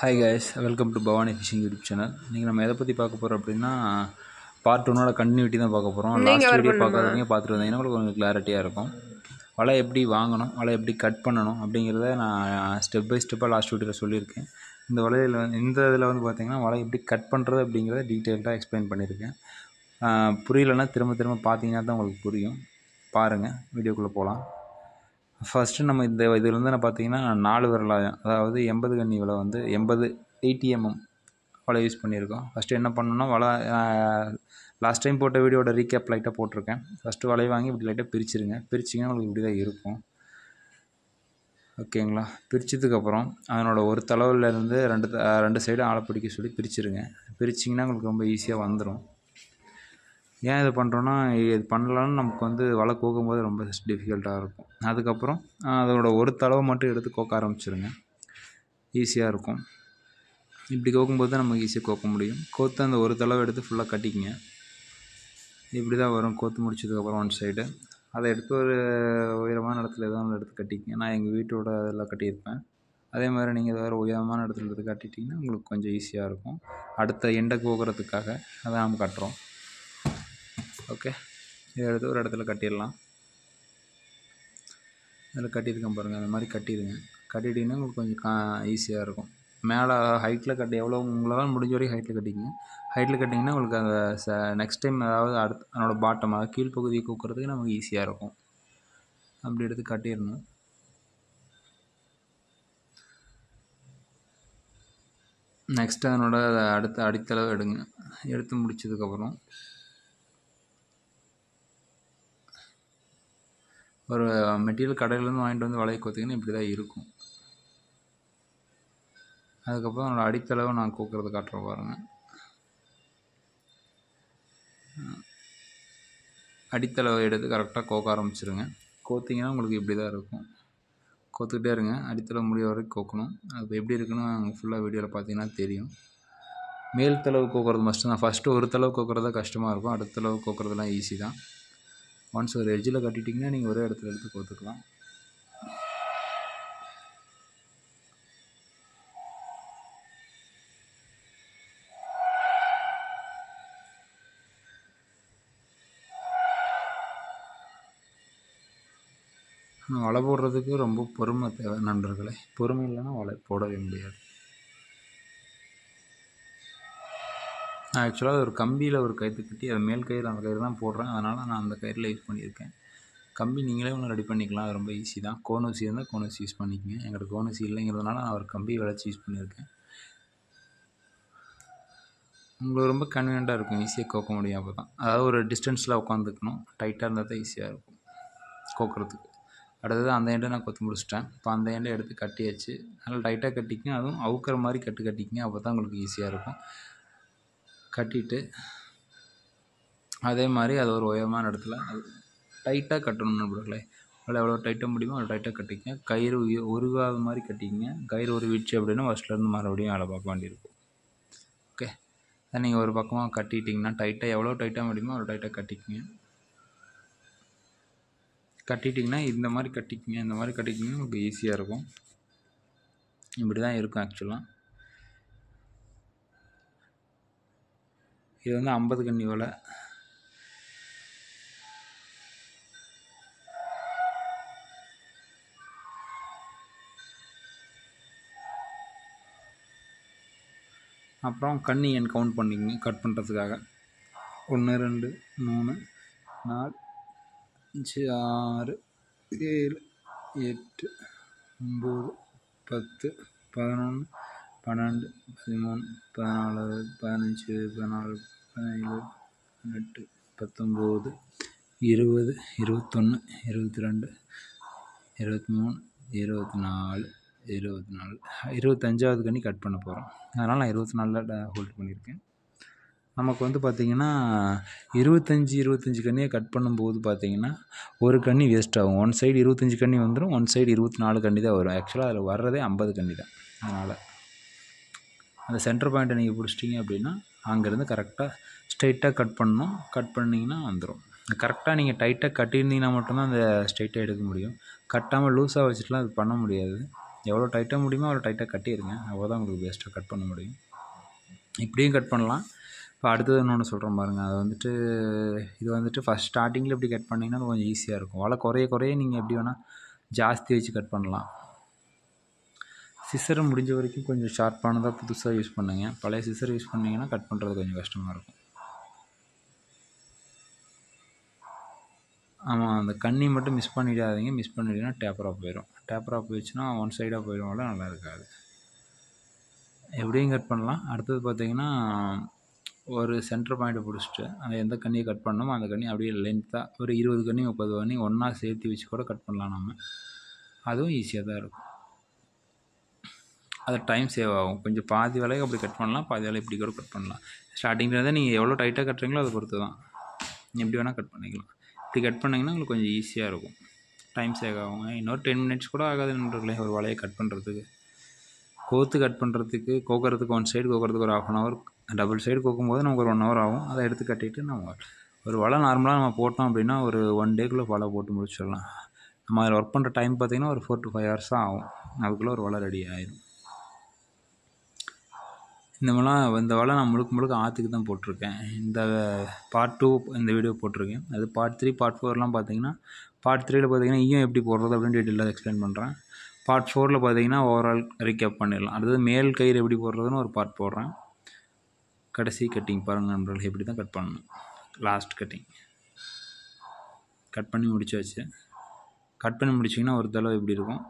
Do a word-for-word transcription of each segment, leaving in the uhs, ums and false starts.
Hi guys, welcome to Bhavani fishing YouTube channel. நீங்கள் நம்ம எதை பற்றி பார்க்க போகிறோம் அப்படின்னா, பார்ட் ஒன்னோட கண்டினியூட்டி தான் பார்க்க போகிறோம். லாஸ்ட் வீடியோ பார்க்காதவங்க பார்த்துட்டு வந்தீங்கன்னா உங்களுக்கு கொஞ்சம் கிளாரிட்டியாக இருக்கும். வலை எப்படி வாங்கணும், வலை எப்படி கட் பண்ணணும் அப்படிங்கிறத நான் ஸ்டெப் பை ஸ்டெப்பாக லாஸ்ட் வீடியோவில் சொல்லியிருக்கேன். இந்த வலையில் வந்து இந்த இதில் வந்து பார்த்திங்கன்னா வலை எப்படி கட் பண்ணுறது அப்படிங்கிறத டீட்டெயில்டாக எக்ஸ்பிளைன் பண்ணியிருக்கேன். புரியலைன்னா திரும்ப திரும்ப பார்த்தீங்கன்னா தான் உங்களுக்கு புரியும். பாருங்கள், வீடியோக்குள்ளே போகலாம். ஃபஸ்ட்டு நம்ம இந்த இதுலேருந்து நான் பார்த்தீங்கன்னா நாலு விரலாயம், அதாவது எண்பது கன்னி வலை வந்து எண்பது எயிட்டி எம்எம் வலை யூஸ் பண்ணியிருக்கோம். ஃபஸ்ட்டு என்ன பண்ணணும்னா, வலை லாஸ்ட் டைம் போட்ட வீடியோட ரீகேப் லைட்டாக போட்டிருக்கேன். ஃபஸ்ட்டு வலை வாங்கி இப்படி லைட்டாக பிரிச்சுருங்க. பிரிச்சிங்கன்னா உங்களுக்கு இப்படி தான் இருக்கும், ஓகேங்களா? பிரித்ததுக்கப்புறம் அதனோட ஒரு தளவுலேருந்து ரெண்டு ரெண்டு சைடும் ஆழ பிடிக்க சொல்லி பிரிச்சுருங்க. பிரிச்சிங்கன்னா உங்களுக்கு ரொம்ப ஈஸியாக வந்துடும். ஏன் இது பண்ணுறோன்னா, இது பண்ணலான்னு நமக்கு வந்து வலை கோக்கும்போது ரொம்ப டிஃபிகல்ட்டாக இருக்கும். அதுக்கப்புறம் அதோட ஒரு தளவை மட்டும் எடுத்து கோக்க ஆரம்பிச்சிருங்க, ஈஸியாக இருக்கும். இப்படி கோக்கும்போது தான் நமக்கு ஈஸியாக கோக்க முடியும். கோத்து அந்த ஒரு தளவை எடுத்து ஃபுல்லாக கட்டிக்கிங்க. இப்படி தான் வரும். கோத்து முடிச்சதுக்கப்புறம் ஒன் சைடு அதை எடுத்து ஒரு உயரமான இடத்துல எதாவது எடுத்து கட்டிக்கிங்க. நான் எங்கள் வீட்டோட இதெல்லாம் கட்டியிருப்பேன். அதே மாதிரி நீங்கள் வேறு உயரமான இடத்துல எடுத்து கட்டிட்டிங்கன்னா உங்களுக்கு கொஞ்சம் ஈஸியாக இருக்கும். அடுத்த எண்டை கோக்குறதுக்காக அதை நாம் கட்டுறோம். ஓகே, இதை எடுத்து ஒரு இடத்துல கட்டிடலாம். அதில் கட்டியிருக்கேன் பாருங்கள், அந்த மாதிரி கட்டிடுங்க. கட்டிட்டிங்கன்னா உங்களுக்கு கொஞ்சம் கா ஈஸியாக இருக்கும். மேலே ஹைட்டில் கட்டி எவ்வளோ உங்களால் முடிஞ்ச வரைக்கும் ஹைட்டில் கட்டிக்கிங்க. ஹைட்டில் கட்டிங்கன்னா உங்களுக்கு அந்த ச நெக்ஸ்ட் டைம் அதாவது அடுத்து அதனோட பாட்டமாக கீழ்ப்பகுதியை கூக்குறதுக்கு நமக்கு ஈஸியாக இருக்கும். அப்படி எடுத்து கட்டிடணும். நெக்ஸ்ட்டு அதனோட அடுத்த அடித்தளவு எடுங்க. எடுத்து முடிச்சதுக்கப்புறம் ஒரு மெட்டீரியல் கடையிலேருந்து வாங்கிட்டு வந்து வலையை கோத்திங்கன்னா இப்படி தான் இருக்கும். அதுக்கப்புறம் அதோட அடித்தளவை நான் கோக்குறது காட்டுறேன் பாருங்கள். அடித்தளவை எடுத்து கரெக்டாக கோக்க ஆரம்பிச்சிருங்க. கோத்திங்கன்னா உங்களுக்கு இப்படி தான் இருக்கும். கோத்துக்கிட்டே இருங்க, அடித்தளவு முடிய வரைக்கும் கோக்கணும். அது எப்படி இருக்குன்னு ஃபுல்லாக வீடியோவில் பார்த்தீங்கன்னா தெரியும். மேல் தளவு கோக்குறது மஸ்ட்டு தான். ஃபஸ்ட்டு ஒரு தளவு கோக்குறது தான் கஷ்டமாக இருக்கும். அடுத்த தளவு கோக்குறதுலாம் ஈஸி தான். ஒன்ஸ் ஒரு எட்ஜில் கட்டிட்டிங்கன்னா நீங்கள் ஒரே இடத்துல எடுத்து கோத்துக்கலாம். வலை போடுறதுக்கு ரொம்ப பொறுமை தேவை நண்பர்களே. பொறுமை இல்லைன்னா வலை போடவே முடியாது. நான் ஆக்சுவலாக ஒரு கம்பியில் ஒரு கயிறு கட்டி அது மேல் கயிறு அந்த கயிறு தான் போடுறேன். அதனால் நான் அந்த கயிறில் யூஸ் பண்ணியிருக்கேன். கம்பி நீங்களே ஒன்று ரெடி பண்ணிக்கலாம், அது ரொம்ப ஈஸி தான். கோனூசி இருந்தால் கோனூசி யூஸ் பண்ணிக்கங்க. எங்கிட்ட கோனூசி இல்லைங்கிறதுனால நான் ஒரு கம்பி வளைச்சி யூஸ் பண்ணியிருக்கேன். உங்களுக்கு ரொம்ப கன்வீனியண்ட்டாக இருக்கும், ஈஸியாக கோக்க முடியும். அப்போ தான் அதாவது ஒரு டிஸ்டன்ஸில் உட்காந்துக்கணும். டைட்டாக இருந்தால் தான் ஈஸியாக இருக்கும் கோக்குறதுக்கு. அடுத்தது அந்த எண்டை நான் கொத்து முடிச்சிட்டேன். இப்போ அந்த எண்டை எடுத்து கட்டியாச்சு. நல்லா டைட்டாக கட்டிக்கங்க, அதுவும் அவுக்கிற மாதிரி கட்டு கட்டிக்கங்க. அப்போ தான் உங்களுக்கு ஈஸியாக இருக்கும். கட்டிட்டு அதே மாதிரி அது ஒரு உயரமான இடத்துல அது டைட்டாக கட்டணும் நண்பர்களே. அதில் எவ்வளோ டைட்டாக முடியுமோ அவ்வளோ டைட்டாக கட்டிக்கங்க. கயிறு உருவாத மாதிரி கட்டிக்கங்க. கயிறு உருவிடுச்சு அப்படின்னா ஃபஸ்ட்லேருந்து மறுபடியும் வேலை பார்க்க வேண்டியிருக்கும். ஓகே, அதை நீங்கள் ஒரு பக்கமாக கட்டிட்டிங்கன்னா டைட்டாக எவ்வளோ டைட்டாக முடியுமோ அவ்வளோ டைட்டாக கட்டிக்கங்க. கட்டிட்டிங்கன்னா இந்த மாதிரி கட்டிக்கிங்க. இந்த மாதிரி கட்டிக்கிங்கன்னா உங்களுக்கு ஈஸியாக இருக்கும். இப்படி தான் இருக்கும் ஆக்சுவலாக. இது வந்து ஐம்பது கன்னி வலை. அப்புறம் கன்னி எண் கவுண்ட் பண்ணிக்கங்க கட் பண்ணுறதுக்காக. ஒன்று ரெண்டு மூணு நாலு அஞ்சு ஆறு ஏழு எட்டு ஒம்பது பத்து பதினொன்று பன்னெண்டு பதிமூணு பதினாலு பதினஞ்சு பதினாலு பதினேழு பதினெட்டு பத்தொம்போது இருபது இருபத்தொன்று இருபத்தி ரெண்டு இருபத்தி மூணு இருபத்தி நாலு இருபத்தி நாலு இருபத்தஞ்சாவது கன்னி கட் பண்ண போகிறோம். அதனால் நான் இருபத்தி நாலில் ஹோல்ட் பண்ணியிருக்கேன். நமக்கு வந்து பார்த்திங்கன்னா இருபத்தஞ்சி இருபத்தஞ்சி கன்னியை கட் பண்ணும்போது பார்த்திங்கன்னா ஒரு கன்னி வேஸ்ட் ஆகும். ஒன் சைடு இருபத்தஞ்சி கன்னி வந்துடும், ஒன் சைடு இருபத்தி நாலு கன்னி தான் வரும். ஆக்சுவலாக அதில் வர்றதே ஐம்பது கன்னி தான். அதனால் அந்த சென்டர் பாயிண்ட்டை நீங்கள் பிடிச்சிட்டிங்க அப்படின்னா அங்கேருந்து கரெக்டாக ஸ்ட்ரைட்டாக கட் பண்ணணும். கட் பண்ணிங்கன்னா வந்துடும். கரெக்டாக நீங்கள் டைட்டாக கட்டியிருந்தீங்கன்னா மட்டும்தான் அந்த ஸ்ட்ரைட்டாக எடுக்க முடியும். கட்டாமல் லூஸாக வச்சுட்டுலாம் அது பண்ண முடியாது. எவ்வளோ டைட்டாக முடியுமோ அவ்வளோ டைட்டாக கட்டிடுங்க. அப்போ தான் உங்களுக்கு பெஸ்ட்டாக கட் பண்ண முடியும். இப்படியும் கட் பண்ணலாம். இப்போ அடுத்தது இன்னொன்று சொல்கிறேன் பாருங்கள். அது வந்துட்டு இது வந்துட்டு ஃபஸ்ட் ஸ்டார்டிங்கில் இப்படி கட் பண்ணிங்கன்னா கொஞ்சம் ஈஸியாக இருக்கும். வலை குறைய குறைய நீங்கள் எப்படி வேணால் ஜாஸ்தி வச்சு கட் பண்ணலாம். சிசரை முடிஞ்ச வரைக்கும் கொஞ்சம் ஷார்ப்பானதாக புதுசாக யூஸ் பண்ணுங்கள். பழைய சிசர் யூஸ் பண்ணிங்கன்னா கட் பண்ணுறது கொஞ்சம் கஷ்டமாக இருக்கும். ஆமாம், அந்த கண்ணி மட்டும் மிஸ் பண்ணிடாதீங்க. மிஸ் பண்ணிட்டீங்கன்னா டேப்பர் ஆஃப் போயிடும். டேப்பர் ஆஃப் போயிடுச்சுன்னா ஒன் சைடாக போயிடும்ல, நல்லா இருக்காது. எப்படியும் கட் பண்ணலாம். அடுத்தது பார்த்திங்கன்னா ஒரு சென்டர் பாயிண்ட்டை பிடிச்சிட்டு அந்த எந்த கண்ணியை கட் பண்ணணுமோ அந்த கண்ணி அப்படியே லென்த்தாக ஒரு இருபது கண்ணி முப்பது கண்ணி ஒன்றா சேர்த்து வச்சு கூட கட் பண்ணலாம் நம்ம. அதுவும் ஈஸியாக தான் இருக்கும். அது டைம் சேவ் ஆகும். கொஞ்சம் பாதி வேலையை அப்படி கட் பண்ணலாம், பாதி வேலை இப்படி கூட கட் பண்ணலாம். ஸ்டார்டிங்லேருந்து நீங்கள் எவ்வளோ டைட்டாக கட்டுறீங்களோ அதை பொறுத்து தான். எப்படி வேணால் கட் பண்ணிக்கலாம். இப்படி கட் பண்ணிங்கன்னா உங்களுக்கு கொஞ்சம் ஈஸியாக இருக்கும். டைம் சேவ் ஆகும். இன்னொரு டென் மினிட்ஸ் கூட ஆகாதுன்றீங்களே ஒரு வலையை கட் பண்ணுறதுக்கு. கோத்து கட் பண்ணுறதுக்கு கோக்கிறதுக்கு ஒன் சைடு கோக்கிறதுக்கு ஒரு half an hour, double side கோக்கும்போது நமக்கு ஒரு ஒன் ஹவர் ஆகும். அதை எடுத்து கட்டிட்டு நம்ம ஒரு வலை நார்மலாக நம்ம போட்டோம் அப்படின்னா ஒரு ஒன் டேக்குள்ளே வலை போட்டு முடிச்சிடலாம். நம்ம அதில் ஒர்க் பண்ணுற டைம் பார்த்திங்கன்னா ஒரு ஃபோர் டு ஃபைவ் ஹவர்ஸ் தான் ஆகும். அதுக்குள்ளே ஒரு வலை ரெடி ஆகிடும். இந்த மாதிரிலாம் இந்த வலை நான் முழுக்க முழுக்க ஆற்றுக்கு தான் போட்டிருக்கேன். இந்த பார்ட் டூ இந்த வீடியோ போட்டிருக்கேன். அது பார்ட் த்ரீ பார்ட் ஃபோர்லாம் பார்த்திங்கன்னா பார்ட் த்ரீயில் பார்த்திங்கன்னா ஈயம் எப்படி போடுறது அப்படின்னு டீட்டெயிலாக எக்ஸ்பிளைன் பண்ணுறேன். பார்ட் ஃபோரில் பார்த்திங்கன்னா ஓவரால் ரீகேப் பண்ணிடலாம். அடுத்தது மேல் கயிறு எப்படி போடுறதுன்னு ஒரு பார்ட் போடுறேன். கடைசி கட்டிங் பாருங்கள் நண்பர்கள், எப்படி தான் கட் பண்ணணும். லாஸ்ட் கட்டிங் கட் பண்ணி முடிச்சாச்சு. கட் பண்ணி முடிச்சிங்கன்னா ஒரு தடவை எப்படி இருக்கும்.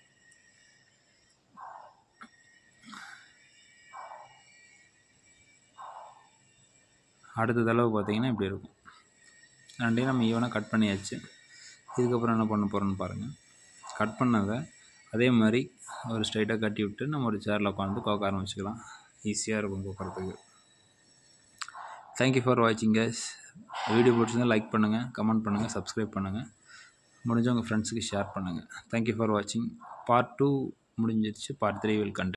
அடுத்த தடவை பார்த்திங்கன்னா இப்படி இருக்கும். ரெண்டையும் நம்ம ஈவனாக கட் பண்ணியாச்சு. இதுக்கப்புறம் என்ன பண்ண போகிறோன்னு பாருங்கள். கட் பண்ணதை அதே மாதிரி ஒரு ஸ்ட்ரைட்டாக கட்டி விட்டு நம்ம ஒரு சேரில் உட்காந்து கோக்க ஆரம்பிச்சிக்கலாம். ஈஸியாக இருக்கும் கோக்கிறதுக்கு. தேங்க்யூ ஃபார் வாட்சிங் கைஸ். வீடியோ பிடிச்சிருந்தால் லைக் பண்ணுங்கள், கமெண்ட் பண்ணுங்கள், சப்ஸ்கிரைப் பண்ணுங்கள். முடிஞ்ச உங்கள் ஃப்ரெண்ட்ஸுக்கு ஷேர் பண்ணுங்கள். தேங்க்யூ ஃபார் வாட்சிங். பார்ட் டூ முடிஞ்சிருச்சு. Part three will continue.